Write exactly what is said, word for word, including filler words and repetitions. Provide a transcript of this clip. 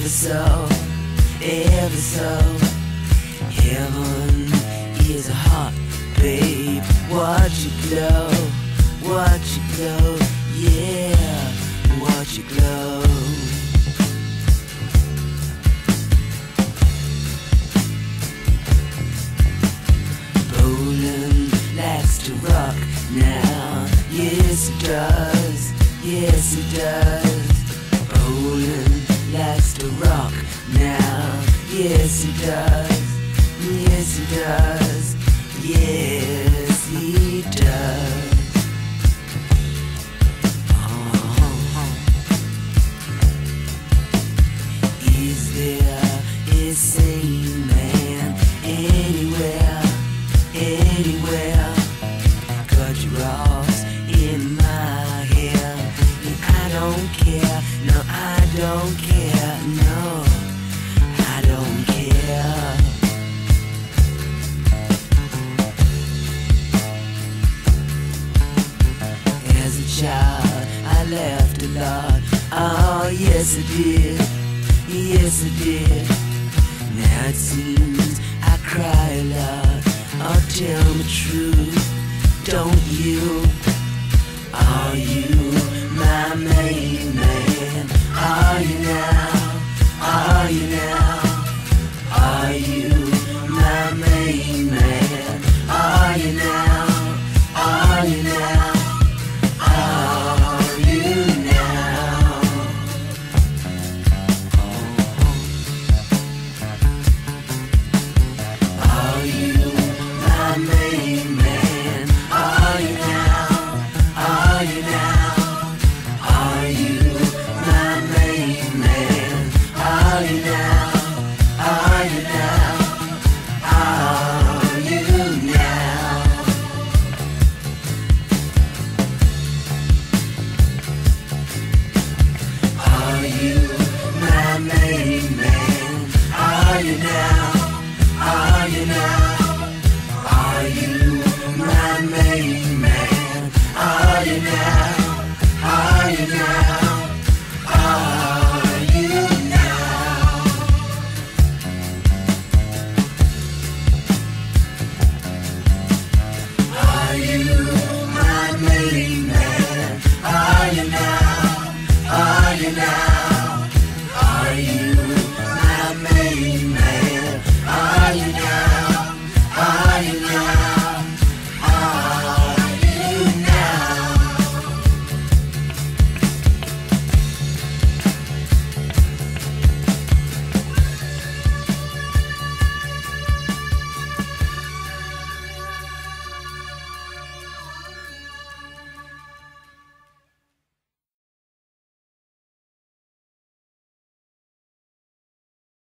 ever so, ever so. Heaven is a hot, babe. Watch it glow, watch it glow, yeah, watch it glow. Poland likes to rock now, yes it does, yes it does. Poland likes to rock now, yes it does, yes it does, yes it does. Oh. Is there a sane man anywhere, anywhere? Cut your rocks in my hair, and I don't care, no I don't care, no I don't care. As a child I laughed a lot, oh yes I did, yes I did. Now it seems I cry a lot, oh tell me true, don't you? Are you my main